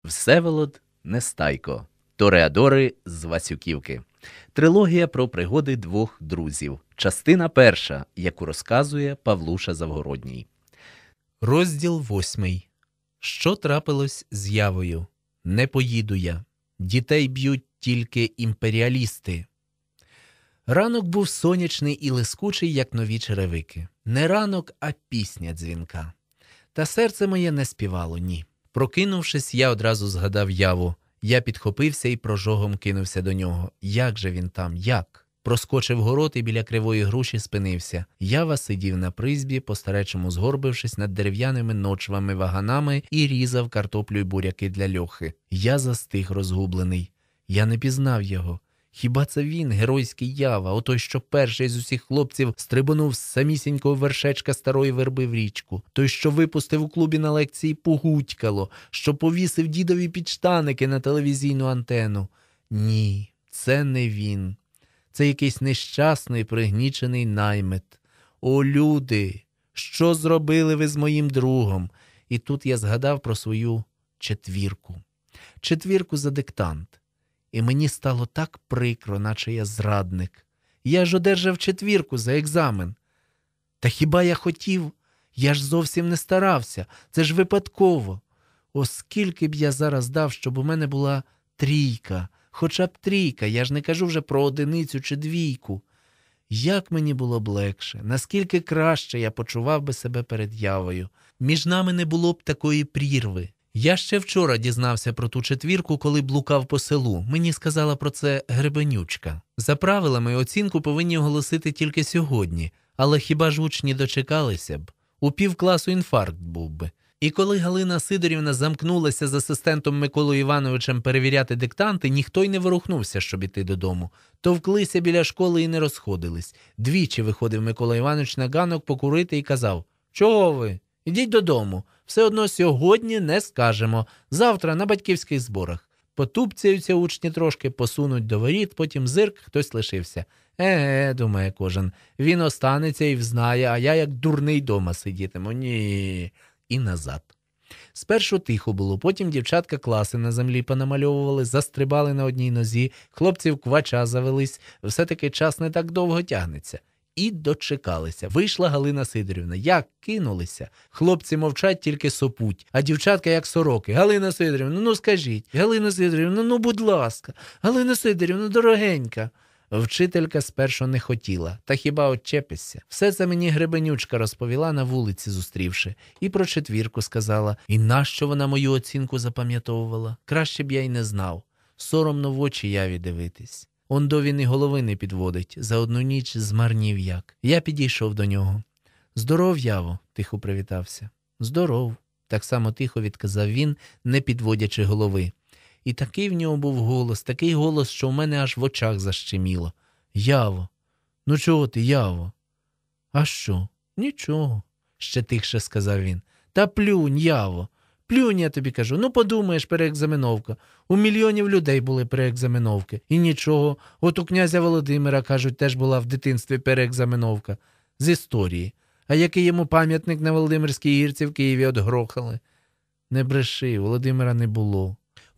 Всеволод Нестайко. Тореадори з Васюківки. Трилогія про пригоди двох друзів. Частина перша, яку розказує Павлуша Завгородній. Розділ 8. Що трапилось з Явою? Не поїду я. Дітей б'ють тільки імперіалісти. Ранок був сонячний і лискучий, як нові черевики. Не ранок, а пісня дзвінка. Та серце моє не співало, ні. Прокинувшись, я одразу згадав Яву. Я підхопився і прожогом кинувся до нього. Як же він там, як? Проскочив город і біля кривої груші спинився. Ява сидів на призбі, по-старечому згорбившись над дерев'яними ночвами ваганами і різав картоплю й буряки для Льохи. Я застиг розгублений. Я не пізнав його. Хіба це він, геройський Ява, отой, що перший з усіх хлопців стрибонув з самісінького вершечка старої верби в річку, той, що випустив у клубі на лекції погудькало, що повісив дідові підштаники на телевізійну антену? Ні, це не він. Це якийсь нещасний, пригнічений наймит. О, люди, що зробили ви з моїм другом? І тут я згадав про свою четвірку. Четвірку за диктант. І мені стало так прикро, наче я зрадник. Я ж одержав четвірку за екзамен. Та хіба я хотів? Я ж зовсім не старався. Це ж випадково. Оскільки б я зараз дав, щоб у мене була трійка, хоча б трійка, я ж не кажу вже про одиницю чи двійку. Як мені було б легше, наскільки краще я почував би себе перед Явою. Між нами не було б такої прірви. Я ще вчора дізнався про ту четвірку, коли блукав по селу. Мені сказала про це Гребенючка. За правилами, оцінку повинні оголосити тільки сьогодні. Але хіба ж учні дочекалися б? У півкласу інфаркт був би. І коли Галина Сидорівна замкнулася з асистентом Миколою Івановичем перевіряти диктанти, ніхто й не ворухнувся, щоб іти додому. Товклися біля школи і не розходились. Двічі виходив Микола Іванович на ганок покурити і казав: «Чого ви? Ідіть додому. Все одно сьогодні не скажемо. Завтра на батьківських зборах». Потупцяються учні трошки, посунуть до воріт, потім зирк, хтось лишився. Думає кожен, він останеться і взнає, а я як дурний дома сидітиму. Ні. І назад. Спершу тихо було, потім дівчатка класи на землі понамальовували, застрибали на одній нозі, хлопці в квача завелись, все-таки час не так довго тягнеться. І дочекалися. Вийшла Галина Сидорівна. Як кинулися. Хлопці мовчать, тільки сопуть, а дівчатка як сороки. «Галина Сидорівна, ну скажіть. Галина Сидорівна, ну будь ласка. Галина Сидорівна, дорогенька». Вчителька спершу не хотіла. Та хіба отчепишся? Все це мені Гребенючка розповіла на вулиці, зустрівши. І про четвірку сказала. І нащо вона мою оцінку запам'ятовувала? Краще б я й не знав. Соромно в очі Яві дивитись. Он до він і голови не підводить. За одну ніч змарнів як. Я підійшов до нього. «Здоров, Яво», – тихо привітався. «Здоров», – так само тихо відказав він, не підводячи голови. І такий в нього був голос, такий голос, що в мене аж в очах защеміло. «Яво, ну чого ти, Яво?» «А що? Нічого», – ще тихше сказав він. «Та плюнь, Яво. Плюнь, я тобі кажу, ну подумаєш, переекзаменовка. У мільйонів людей були переекзаменовки. І нічого, от у князя Володимира, кажуть, теж була в дитинстві переекзаменовка. З історії. А який йому пам'ятник на Володимирській гірці в Києві отгрохали?» «Не бреши, Володимира не було».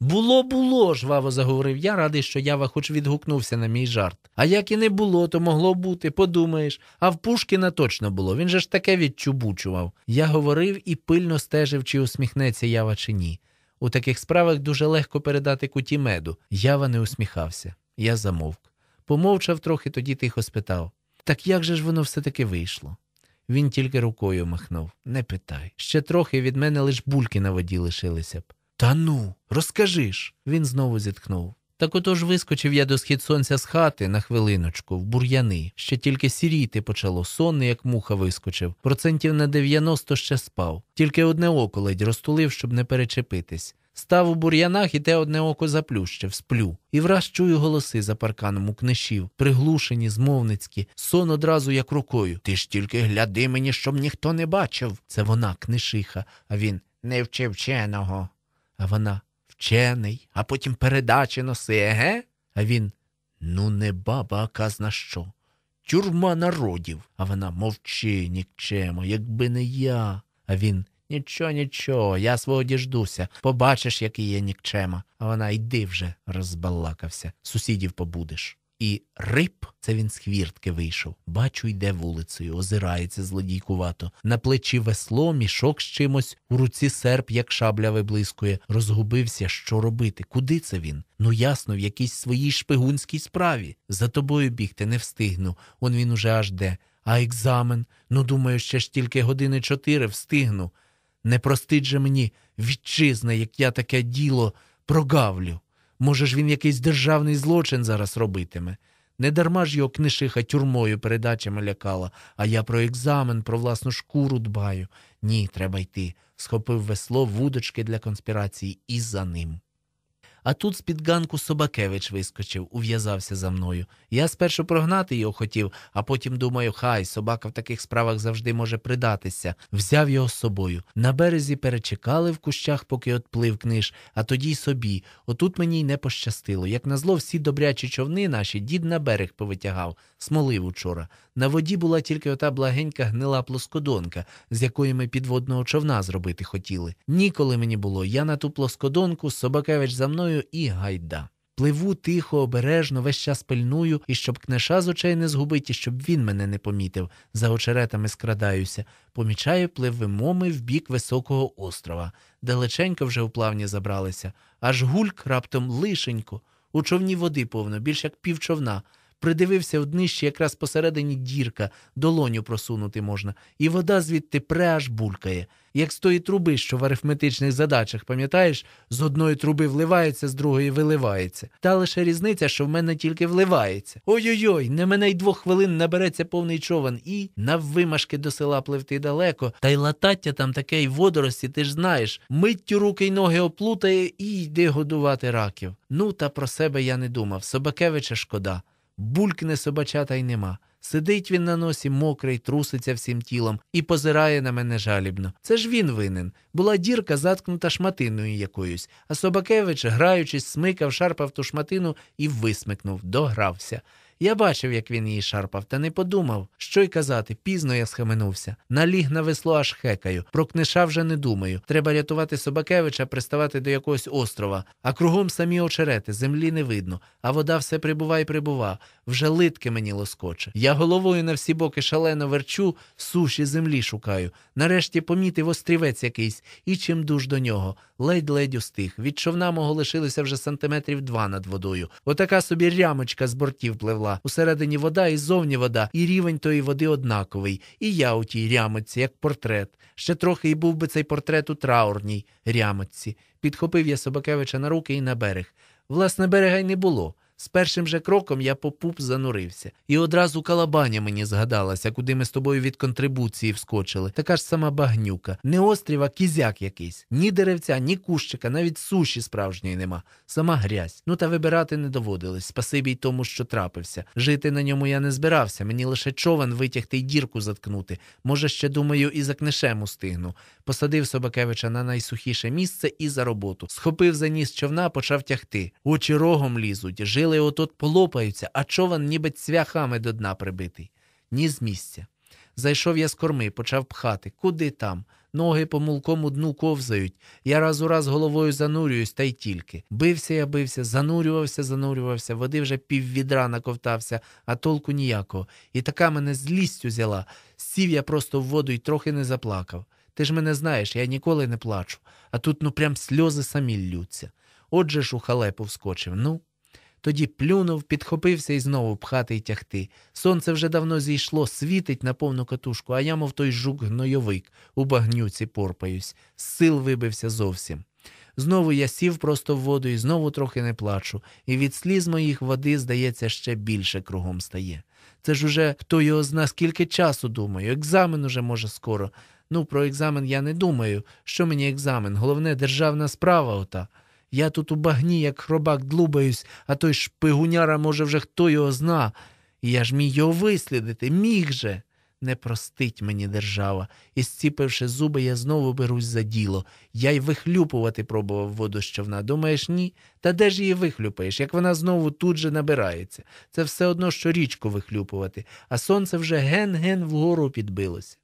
«Було, жваво заговорив я, радий, що Ява хоч відгукнувся на мій жарт. А як і не було, то могло бути, подумаєш. А в Пушкіна точно було, він же ж таке відчубучував». Я говорив і пильно стежив, чи усміхнеться Ява, чи ні. У таких справах дуже легко передати куті меду. Ява не усміхався. Я замовк. Помовчав трохи, тоді тихо спитав: «Так як же ж воно все-таки вийшло?» Він тільки рукою махнув. «Не питай. Ще трохи від мене лиш бульки на воді лишилися б». «Та ну, розкажи ж!» Він знову зітхнув. «Так отож вискочив я до схід сонця з хати на хвилиночку, в бур'яни. Ще тільки сіріти почало, сонний, як муха вискочив. 90% ще спав. Тільки одне око ледь розтулив, щоб не перечепитись. Став у бур'янах і те одне око заплющив, сплю. І враз чую голоси за парканом у книшів, приглушені, змовницькі, сон одразу як рукою. «Ти ж тільки гляди мені, щоб ніхто не бачив!» Це вона, книшиха, а він: «Не вчи вченого». А вона: «Вчений, а потім передачі носи, еге?» А він: «Ну не баба, а казна що. Тюрма народів». А вона: «Мовчи, нікчемо, якби не я». А він: Нічого, я свого діждуся. Побачиш, який є нікчема. А вона, йди вже, розбалакався. Сусідів побудеш. І рип, це він з хвіртки вийшов. Бачу, йде вулицею, озирається злодійкувато. На плечі весло, мішок з чимось, у руці серп, як шабля виблискує. Розгубився, що робити, куди це він? Ну ясно, в якійсь своїй шпигунській справі. За тобою бігти не встигну, он він уже аж де. А екзамен? Ну, думаю, ще ж тільки 4 години встигну. Не простить же мені вітчизна, як я таке діло прогавлю. Може ж він якийсь державний злочин зараз робитиме. Недарма ж його книжиха тюрмою передачами лякала, а я про екзамен, про власну шкуру дбаю. Ні, треба йти. Схопив весло, вудочки для конспірації і за ним. А тут з-під ганку Собакевич вискочив, ув'язався за мною. Я спершу прогнати його хотів, а потім думаю, хай, собака в таких справах завжди може придатися. Взяв його з собою. На березі перечекали в кущах, поки отплив книж, а тоді й собі. Отут мені й не пощастило. Як назло, всі добрячі човни наші дід на берег повитягав. Смолив учора. На воді була тільки ота благенька гнила плоскодонка, з якої ми підводного човна зробити хотіли. Ніколи мені було. Я на ту плоскодонку, Собакевич за мною і гайда. Пливу тихо, обережно, весь час пильную, і щоб книжа з очей не згубить, і щоб він мене не помітив. За очеретами скрадаюся. Помічаю, пливемо ми в бік високого острова. Далеченько вже у плавні забралися. Аж гульк раптом лишенько. У човні води повно, більш як півчовна. Придивився в днищі, якраз посередині дірка, долоню просунути можна, і вода звідти пре аж булькає. Як з тої труби, що в арифметичних задачах, пам'ятаєш, з одної труби вливається, з другої виливається. Та лише різниця, що в мене тільки вливається. Ой-ой-ой, не мене й 2 хвилин набереться повний човен і наввимашки до села пливти далеко. Та й латаття там таке, й водорості, ти ж знаєш. Миттю руки й ноги оплутає і йди годувати раків. Ну, та про себе я не думав. Собакевича шкода. Булькне собачата й нема. Сидить він на носі, мокрий, труситься всім тілом і позирає на мене жалібно. Це ж він винен. Була дірка, заткнута шматиною якоюсь, а Собакевич, граючись, смикав, шарпав ту шматину і висмикнув, догрався. Я бачив, як він її шарпав, та не подумав. Що й казати, пізно я схаменувся. Наліг на весло, аж хекаю. Про книша вже не думаю. Треба рятувати Собакевича, приставати до якогось острова. А кругом самі очерети, землі не видно. А вода все прибува й прибува. Вже литки мені лоскоче. Я головою на всі боки шалено верчу, суші землі шукаю. Нарешті помітив острівець якийсь. І чимдуж до нього. Ледь-ледь устиг. Від човна мого лишилося вже 2 сантиметрів над водою. Отака собі рямочка з бортів пливла. Усередині вода і зовні вода, і рівень тої води однаковий. І я у тій рямочці, як портрет. Ще трохи і був би цей портрет у траурній рямочці. Підхопив я Собакевича на руки і на берег. Власне, берега й не було. З першим же кроком я по пуп занурився. І одразу Калабаня мені згадалася, куди ми з тобою від контрибуції вскочили. Така ж сама багнюка. Не острів, а кізяк якийсь. Ні деревця, ні кущика, навіть суші справжньої нема. Сама грязь. Ну та вибирати не доводилось. Спасибі й тому, що трапився. Жити на ньому я не збирався. Мені лише човен витягти й дірку заткнути. Може, ще, думаю, і за книшем устигну. Посадив Собакевича на найсухіше місце і за роботу. Схопив за ніс човна, почав тягти. Очі рогом лізуть. Жили отут полопаються, а човен ніби цвяхами до дна прибитий. Ні з місця. Зайшов я з корми, почав пхати. Куди там? Ноги по мулкому дну ковзають. Я раз у раз головою занурююсь, та й тільки. Бився, занурювався, води вже піввідра наковтався, а толку ніякого. І така мене злість узяла. Сів я просто в воду й трохи не заплакав. Ти ж мене знаєш, я ніколи не плачу. А тут, прям сльози самі ллються. Отже ж у халепу вскочив, Тоді плюнув, підхопився і знову пхати й тягти. Сонце вже давно зійшло, світить на повну катушку, а я, мов той жук-гнойовик, у багнюці порпаюсь. З сил вибився зовсім. Знову я сів просто в воду і знову трохи не плачу. І від сліз моїх води, здається, ще більше кругом стає. Це ж уже, хто його зна, скільки часу думаю. Екзамен уже, може, скоро. Про екзамен я не думаю. Що мені екзамен? Головне, державна справа ота. Я тут у багні, як хробак, длубаюсь, а той шпигуняра, може, вже хто його зна. І я ж міг його вислідити, міг же. Не простить мені держава. І, зціпивши зуби, я знову берусь за діло. Я й вихлюпувати пробував воду з човна. Думаєш, ні? Та де ж її вихлюпаєш, як вона знову тут же набирається? Це все одно, що річку вихлюпувати. А сонце вже ген-ген вгору підбилося.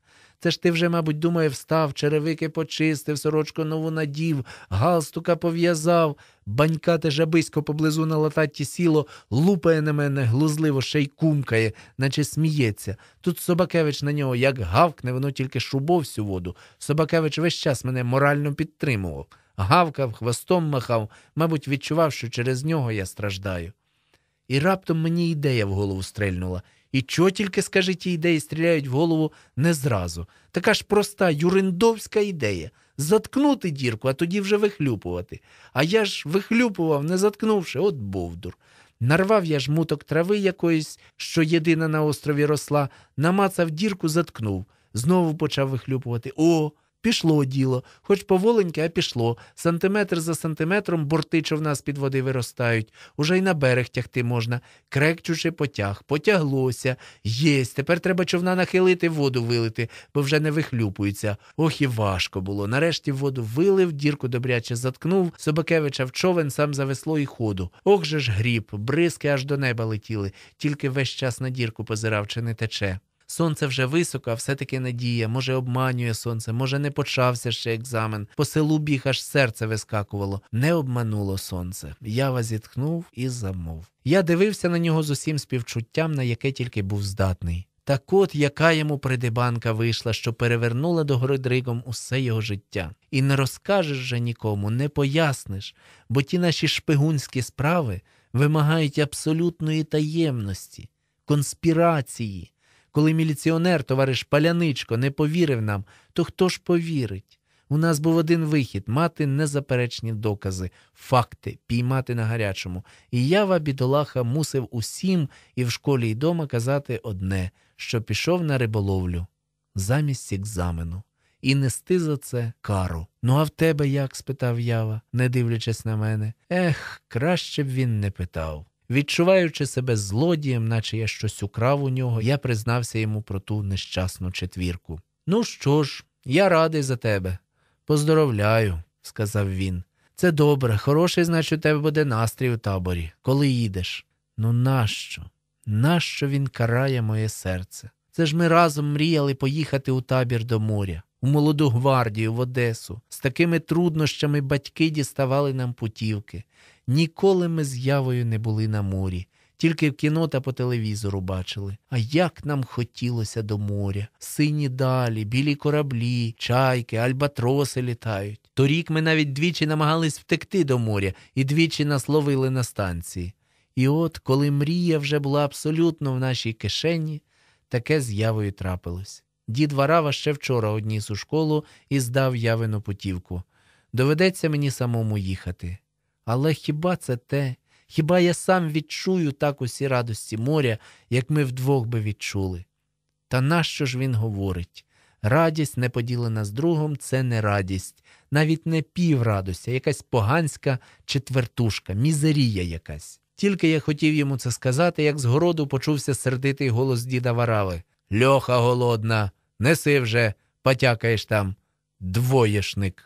Це ж ти вже, мабуть, думає, встав, черевики почистив, сорочку нову надів, галстука пов'язав. Банька те жабисько поблизу на лататті сіло, лупає на мене, глузливо ще й кумкає, наче сміється. Тут Собакевич на нього як гавкне, воно тільки шубов всю воду. Собакевич весь час мене морально підтримував. Гавкав, хвостом махав, мабуть, відчував, що через нього я страждаю. І раптом мені ідея в голову стрельнула. І чого тільки, скажи, ті ідеї стріляють в голову не зразу. Така ж проста юриндовська ідея. Заткнути дірку, а тоді вже вихлюпувати. А я ж вихлюпував, не заткнувши, от бовдур. Нарвав я жмуток трави якоїсь, що єдина на острові росла, намацав дірку, заткнув. Знову почав вихлюпувати. О, пішло діло. Хоч поволеньке, а пішло. Сантиметр за сантиметром борти човна з-під води виростають. Уже й на берег тягти можна. Крекчучи потяг. Потяглося. Єсть. Тепер треба човна нахилити, воду вилити, бо вже не вихлюпується. Ох і важко було. Нарешті воду вилив, дірку добряче заткнув, Собакевича в човен, сам за весло і ходу. Ох же ж гріб, бризки аж до неба летіли. Тільки весь час на дірку позирав, чи не тече. Сонце вже високо, а все-таки надія. Може, обманює сонце, може, не почався ще екзамен. По селу біг, аж серце вискакувало. Не обмануло сонце. Ява зітхнув і замовк. Я дивився на нього з усім співчуттям, на яке тільки був здатний. Так от, яка йому придибанка вийшла, що перевернула догори дригом усе його життя. І не розкажеш же нікому, не поясниш, бо ті наші шпигунські справи вимагають абсолютної таємності, конспірації. Коли міліціонер, товариш Паляничко, не повірив нам, то хто ж повірить? У нас був один вихід – мати незаперечні докази, факти, піймати на гарячому. І Ява, бідолаха, мусив усім і в школі, і дома казати одне, що пішов на риболовлю замість екзамену. І нести за це кару. «Ну а в тебе як?» – спитав Ява, не дивлячись на мене. Ех, краще б він не питав. Відчуваючи себе злодієм, наче я щось украв у нього, я признався йому про ту нещасну четвірку. «Ну що ж, я радий за тебе. Поздоровляю», – сказав він. «Це добре, хороший, значить, у тебе буде настрій у таборі. Коли їдеш?» «Ну нащо? Нащо він карає моє серце? Це ж ми разом мріяли поїхати у табір до моря, у молоду гвардію, в Одесу. З такими труднощами батьки діставали нам путівки. Ніколи ми з Явою не були на морі, тільки в кіно та по телевізору бачили. А як нам хотілося до моря. Сині далі, білі кораблі, чайки, альбатроси літають. Торік ми навіть двічі намагались втекти до моря і двічі нас ловили на станції. І от, коли мрія вже була абсолютно в нашій кишені, таке з Явою трапилось. Дід Варава ще вчора одніс у школу і здав Явину путівку. Доведеться мені самому їхати. Але хіба це те? Хіба я сам відчую так усі радості моря, як ми вдвох би відчули? Та нащо ж він говорить? Радість, не поділена з другом, це не радість. Навіть не піврадость, а якась поганська четвертушка, мізерія якась. Тільки я хотів йому це сказати, як з городу почувся сердитий голос діда Варави. «Льоха голодна, неси вже, потякаєш там, двоєшник».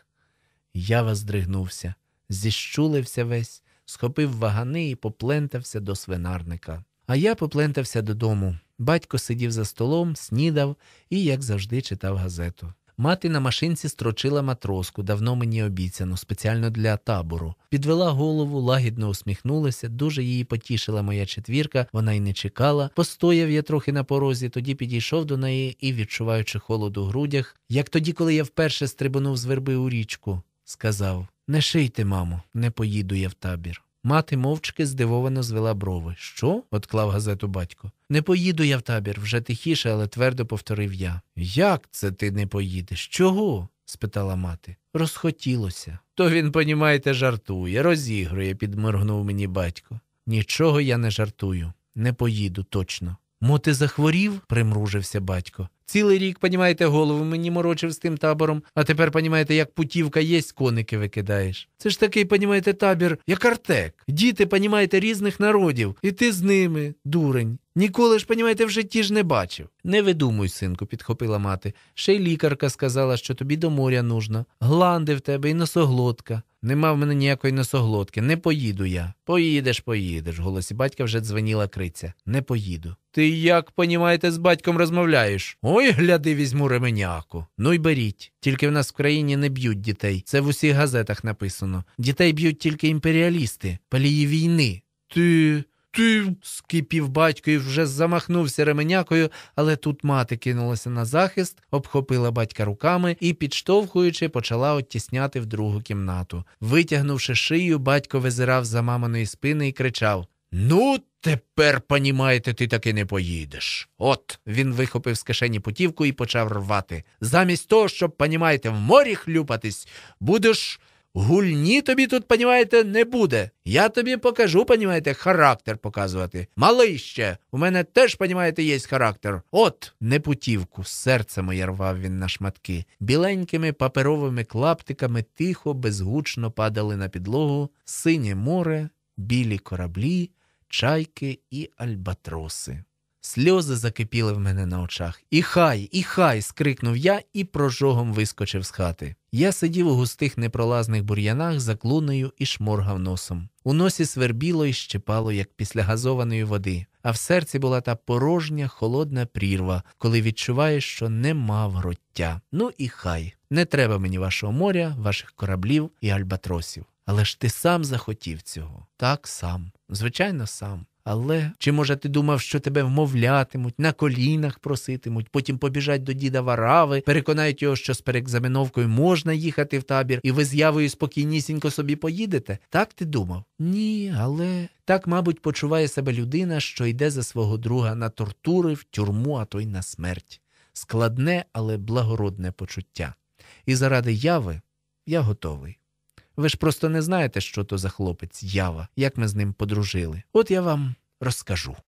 Ява здригнувся, зіщулився весь, схопив вагани і поплентався до свинарника. А я поплентався додому. Батько сидів за столом, снідав і, як завжди, читав газету. Мати на машинці строчила матроску, давно мені обіцяну, спеціально для табору. Підвела голову, лагідно усміхнулася, дуже її потішила моя четвірка, вона й не чекала. Постояв я трохи на порозі, тоді підійшов до неї і, відчуваючи холод у грудях, як тоді, коли я вперше стрибонув з верби у річку, сказав: «Не шийте, мамо, не поїду я в табір». Мати мовчки здивовано звела брови. «Що?» – отклав газету батько. «Не поїду я в табір», – вже тихіше, але твердо повторив я. «Як це ти не поїдеш? Чого?» – спитала мати. «Розхотілося». «То він, понімаєте, жартує, розігрує», – підморгнув мені батько. «Нічого я не жартую. Не поїду, точно». «Мо ти захворів?» – примружився батько. «Цілий рік, понімаєте, голову мені морочив з тим табором, а тепер, понімаєте, як путівка єсть, коники викидаєш. Це ж такий, понімаєте, табір, як Артек. Діти, понімаєте, різних народів, і ти з ними, дурень. Ніколи ж, понімаєте, в житті ж не бачив». «Не видумуй, синку», – підхопила мати. «Ще й лікарка сказала, що тобі до моря нужно. Гланди в тебе і носоглотка». Нема в мене ніякої носоглотки. Не поїду я. Поїдеш. В голосі батька вже дзвеніла криця. Не поїду. Ти як, понімаєте, з батьком розмовляєш? Ой, гляди, візьму ременяку. Ну й беріть. Тільки в нас в країні не б'ють дітей. Це в усіх газетах написано. Дітей б'ють тільки імперіалісти, палії війни. Ти, скипів батько і вже замахнувся ременякою, але тут мати кинулася на захист, обхопила батька руками і, підштовхуючи, почала оттісняти в другу кімнату. Витягнувши шию, батько визирав за маминої спини і кричав: «Ну, тепер, понімаєте, ти таки не поїдеш». От, він вихопив з кишені путівку і почав рвати. «Замість того, щоб, понімаєте, в морі хлюпатись, будеш... Гульні тобі тут, понімаєте, не буде. Я тобі покажу, понімаєте, характер показувати. Малий ще, у мене теж, понімаєте, є характер. От, не путівку, серце моє рвав він на шматки. Біленькими паперовими клаптиками тихо, безгучно падали на підлогу синє море, білі кораблі, чайки і альбатроси. Сльози закипіли в мене на очах. І хай!» – скрикнув я і прожогом вискочив з хати. Я сидів у густих непролазних бур'янах за клунею і шморгав носом. У носі свербіло і щипало, як після газованої води, а в серці була та порожня, холодна прірва, коли відчуваєш, що нема вгороття. Ну і хай. Не треба мені вашого моря, ваших кораблів і альбатросів. Але ж ти сам захотів цього. Так, сам. Звичайно, сам. Але чи, може, ти думав, що тебе вмовлятимуть, на колінах проситимуть, потім побіжать до діда Варави, переконають його, що з перекзаменовкою можна їхати в табір, і ви з Явою спокійнісінько собі поїдете? Так ти думав? Ні, але... Так, мабуть, почуває себе людина, що йде за свого друга на тортури, в тюрму, а то й на смерть. Складне, але благородне почуття. І заради Яви я готовий. Ви ж просто не знаєте, що то за хлопець Ява, як ми з ним подружили. От я вам розкажу.